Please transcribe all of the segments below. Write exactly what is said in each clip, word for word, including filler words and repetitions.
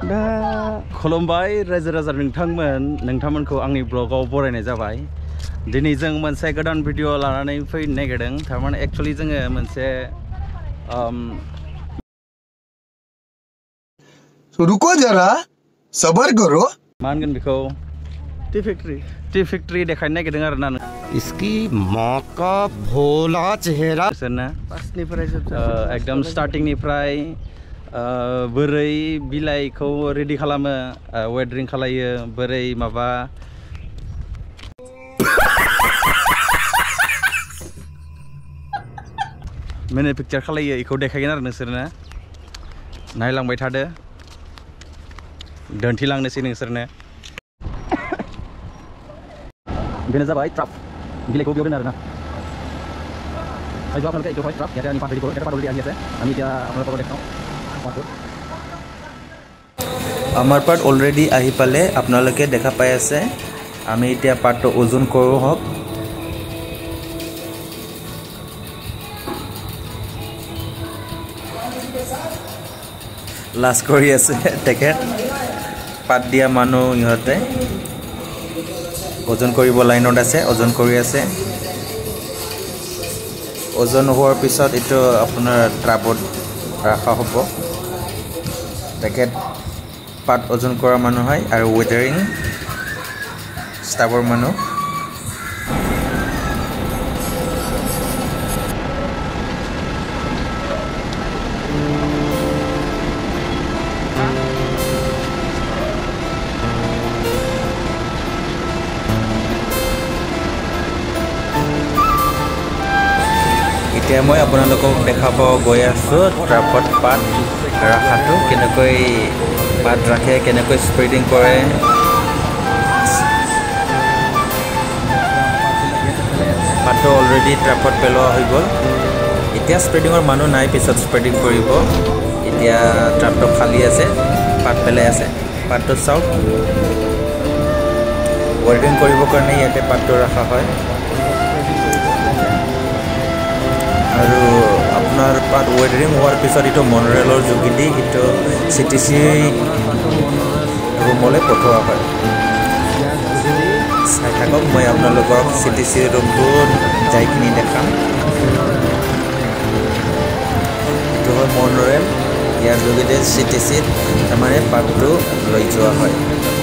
दा खुलुमबाय रायजो राजा नोंथांमोन नोंथांमोनखौ आंनि ब्लगाव बरायनाय जाबाय दिनै जों मोनसे गोदान भिडिअ लानानै फैनो नागिरदों थारमाने एक्चुअली जोङो मोनसे रुको जरा सबर करो मा होनगोन बेखौ टी फैक्ट्री टी फैक्ट्री देखायनो नागिरदों आरो ना इसकी माँ का भोला चेहरा बिसोरनो एकदम स्टार्टिंगनिफ्राय बोरै बिलाइखौ रेडि खालामो वेदारिं खालायो बोरै माबा मेनुफेक्चार खालायो बेखौ देखायगोन आरो नोंसोरनो नायलांबाय थादो दिन्थिलांनोसै नोंसोरनो बेनो जाबाय ट्राप बिलाइखौ बेयाव दोनो आरोना আইজো আপোনালোকে এইটো হয় ট্ৰাপ ইয়াতে আমি পাত ৰেডি কৰোঁ এটা পাত অলৰেডি আহি আছে আমি এতিয়া আপোনালোকক দেখাওঁ পাতটো আমাৰ পাত অলৰেডি আহি পালে আপোনালোকে দেখা পাই আছে আমি এতিয়া পাতটো ওজন কৰোঁ হওক লাজ কৰি আছে তেখেত পাত দিয়া মানুহ ইহঁতে ওজন কৰিব লাইনত আছে ওজন কৰি আছে ওজন হোৱাৰ পিছত এটো আপোনাৰ ট্ৰাপত ৰাখা হ'ব তেখেত পাত ওজন কৰা মানুহ হয় আৰু ওয়েদাৰিং ষ্টাফৰ মানুহ এতিয়া মই আপোনালোকক দেখাব গৈ আছোঁ ট্ৰাপত পাত ৰাখাটো কেনেকৈ পাত ৰাখে কেনেকৈ স্প্ৰেডিং কৰে পাতটো অলৰেডি ট্ৰাপত পেলোৱা হৈ গ'ল এতিয়া স্প্ৰেডিঙৰ মানুহ নাই পিছত স্প্ৰেডিং কৰিব এতিয়া ট্ৰাপটো খালী আছে পাত পেলাই আছে পাতটো চাওক ৱেল্ডিং কৰিবৰ কাৰণে ইয়াতে পাতটো ৰখা হয় আৰু আপোনাৰ পাত ৱেদাৰিং হোৱাৰ পিছত এইটো মনোৰেলৰ যোগেদি এইটো চি টি চি ৰুমলৈ পঠোৱা হয় চাই থাকক মই আপোনালোকক চি টি চি ৰুমটো যাইকিনি দেখাম এইটো হয় মনোৰেল ইয়াৰ যোগেদি চি টি চিত তাৰমানে পাতটো লৈ যোৱা হয়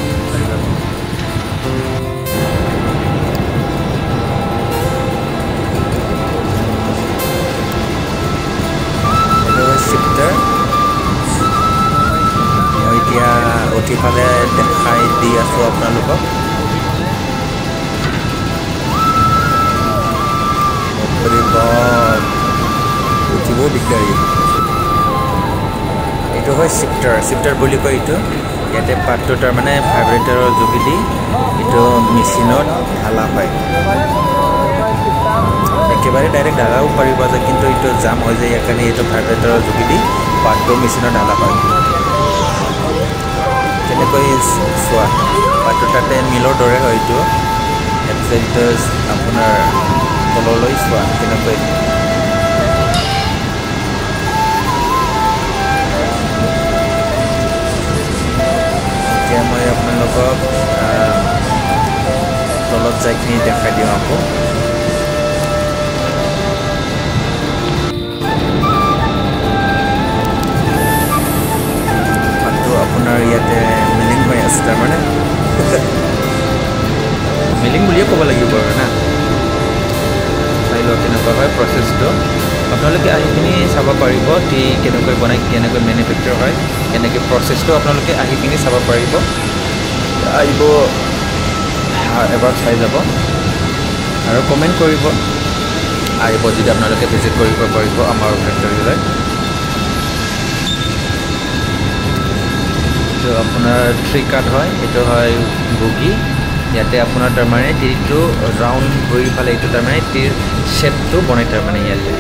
এতিয়া উঠি ফালে দেখাই দি আছোঁ আপোনালোকক উঠিবও দিগদাৰী এইটো হয় শিফটাৰ শিফটাৰ বুলি কয় এইটো ইয়াতে পাতটো তাৰমানে ভাইব্ৰেটাৰৰ যোগেদি এইটো মেচিনত ঢালা হয় একেবাৰে ডাইৰেক্ট ঢালাও পাৰিব যে কিন্তু এইটো জাম হৈ যায় ইয়াৰ কাৰণে এইটো ভাইব্ৰেটাৰৰ যোগেদি পাতটো মেচিনত ঢালা হয় কেনেকৈ চোৱা পাতটো তাতে মিলৰ দৰে হয় এইটো তাৰপিছত এইটো আপোনাৰ তললৈ চোৱা কেনেকৈ এতিয়া মই আপোনালোকক তলত যাইখিনি দেখাই দিওঁ আকৌ আপোনাৰ ইয়াতে মিলিং হৈ আছে তাৰমানে মিলিং বুলিয়ে ক'ব লাগিব আৰু না চাই লওক কেনেকুৱা হয় প্ৰচেছটো আপোনালোকে আহি পিনি চাব পাৰিব টি কেনেকৈ বনাই কেনেকৈ মেনুফেক্সাৰ হয় কেনেকৈ প্ৰচেছটো আপোনালোকে আহি পিনি চাব পাৰিব আহিব এবাৰ চাই যাব আৰু কমেণ্ট কৰিব আহিব যদি আপোনালোকে ভিজিট কৰিব পাৰিব আমাৰ ফেক্টৰীলৈ এইটো আপোনাৰ থ্ৰী কাট হয় এইটো হয় বগী ইয়াতে আপোনাৰ তাৰমানে টিৰটো ৰাউণ্ড কৰি ফালে এইটো তাৰমানে টিৰ শ্বেপটো বনাই তাৰমানে ইয়াতে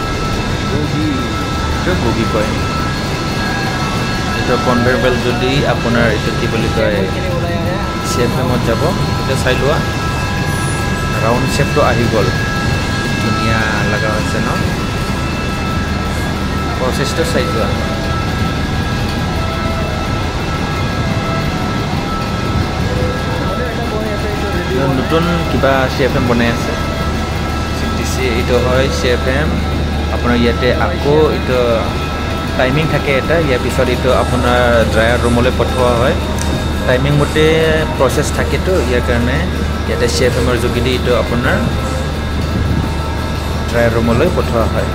এইটো বগী কয় এইটো কনভেয়াৰ বেল্ট যদি আপোনাৰ এইটো কি বুলি কয় শ্বেপ ফ্ৰেমত যাব এইটো চাই লোৱা ৰাউণ্ড শ্বেপটো আহি গ'ল ধুনীয়া লগা হৈছে ন প্ৰচেছটো চাই যোৱা নতুন কিবা চি এফ এম বনাই আছে চি টি চি এইটো হয় চি এফ এম আপোনাৰ ইয়াতে আকৌ এইটো টাইমিং থাকে এটা ইয়াৰ পিছত এইটো আপোনাৰ ড্ৰায়াৰ ৰুমলৈ পঠোৱা হয় টাইমিং মতে প্ৰচেছ থাকেতো ইয়াৰ কাৰণে ইয়াতে চি এফ এমৰ যোগেদি এইটো আপোনাৰ ড্ৰায়াৰ ৰুমলৈ পঠোৱা হয়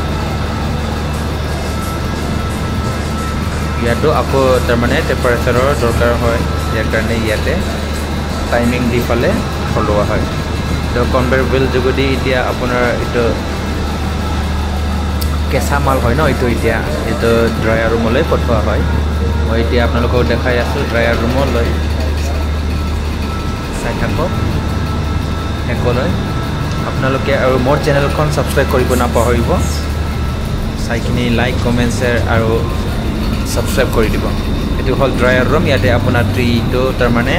ইয়াতো আকৌ তাৰমানে টেম্পাৰেচাৰৰ দৰকাৰ হয় ইয়াৰ কাৰণে ইয়াতে টাইমিং দি ফালে চলোৱা হয় তো কনভেয়াৰ বেল্ট যোগেদি এতিয়া আপোনাৰ এইটো কেঁচা মাল হয় ন এইটো এতিয়া এইটো ড্ৰায়াৰ ৰুমলৈ পঠোৱা হয় মই এতিয়া আপোনালোকক দেখাই আছোঁ ড্ৰায়াৰ ৰুমলৈ চাই থাকক শেষলৈ আপোনালোকে আৰু মোৰ চেনেলখন ছাবস্ক্ৰাইব কৰিব নাপাহৰিব চাইখিনি লাইক কমেণ্ট শ্বেয়াৰ আৰু ছাবস্ক্ৰাইব কৰি দিব এইটো হ'ল ড্ৰায়াৰ ৰুম ইয়াতে আপোনাৰ ট্ৰিটো তাৰমানে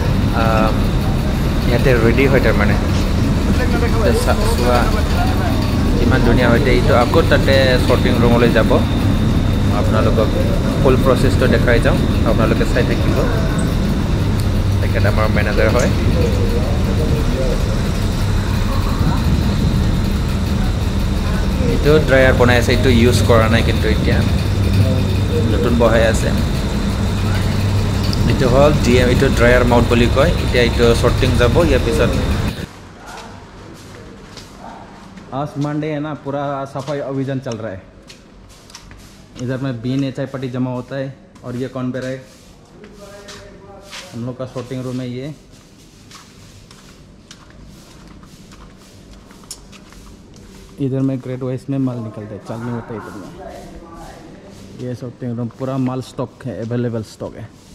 ইয়াতে ৰেডি হয় তাৰমানে চোৱা ইমান ধুনীয়া হয় এইটো আকৌ তাতে শ্বৰ্টিং ৰুমলৈ যাব আপোনালোকক ফুল প্ৰচেছটো দেখাই যাওঁ আপোনালোকে চাই থাকিব তেখেত আমাৰ মেনেজাৰ হয় এইটো ড্ৰায়াৰ বনাই আছে এইটো ইউজ কৰা নাই কিন্তু এতিয়া নতুন বহাই আছে এইটো হ'ল ডি এম এইটো ড্ৰায়াৰ মাউথ বুলি কয় এতিয়া এইটো শ্বৰ্টিং যাব ইয়াৰ পিছত आज मंडे है ना पूरा सफाई अभियान चल रहा है इधर में बीन एच आई पट्टी जमा होता है और ये कॉन्वेयर है हम लोग का शॉर्टिंग रूम है ये इधर में ग्रेड वाइज में माल निकलता है चालू होता है इधर में ये शॉर्टिंग रूम पूरा माल स्टॉक है अवेलेबल स्टॉक है